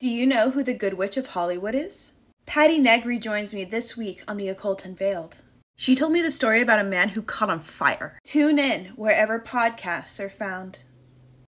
Do you know who the Good Witch of Hollywood is? Patti Negri joins me this week on the Occult Unveiled. She told me the story about a man who caught on fire. Tune in wherever podcasts are found.